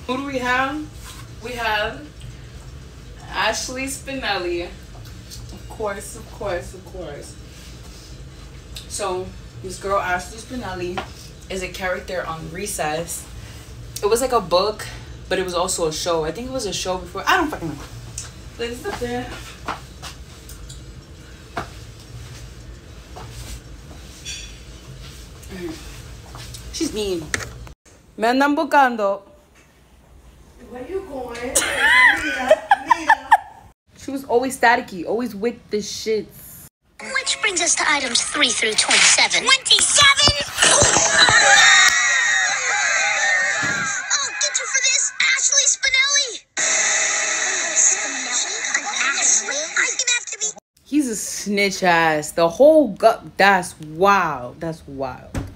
Who do we have? We have Ashley Spinelli. Of course. So, this girl, Ashley Spinelli, is a character on Recess. It was like a book, but it was also a show. I think it was a show before. I don't fucking know. This is the thing. She's mean. Me andan buscando. Where you going? She was always staticky, always with the shits. Which brings us to items 3 through 27. 27? I'll get you for this, Ashley Spinelli. Ashley? I'm gonna have to be... He's a snitch ass. The whole gut. That's wild. That's wild.